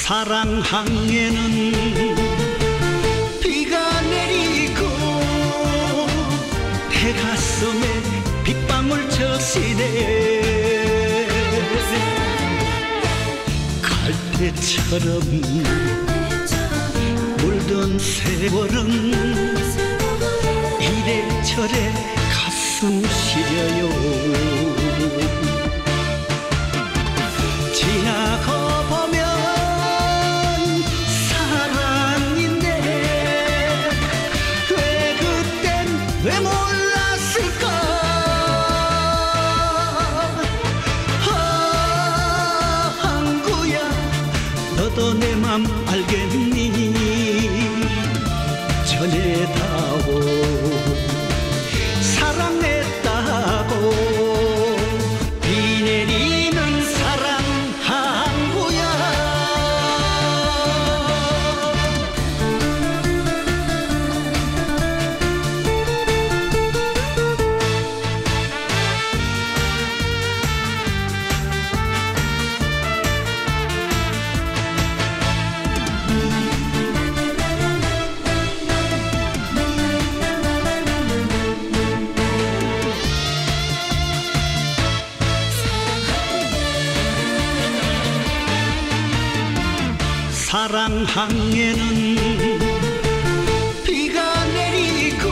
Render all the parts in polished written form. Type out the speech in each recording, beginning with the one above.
사랑항에는 비가 내리고 해가슴에 빗방울 젖으네. 갈대처럼 물든 세월은 이래저래 가슴 시려요. 지나가보면 사랑인데 왜 그땐 왜 몰랐을까. 항구야 너도 내 맘 알겠니. 전해다오 사랑했다고 비 내리는 사랑 항구야. 사랑항에는 비가 내리고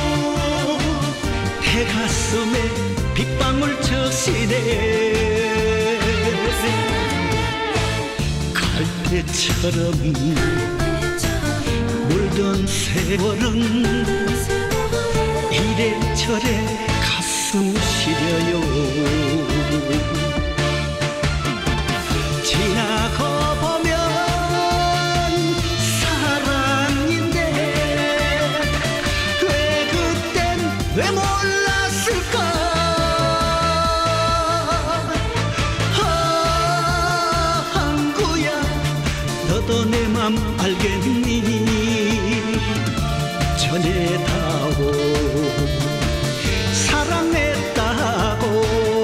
해가슴에 빗방울 젖으네. 갈대처럼 물든 세월은 이래저래 가슴 시려요. 지나가보면 왜 몰랐을까. 항구야 너도 내 맘 알겠니. 전해다오 사랑했다고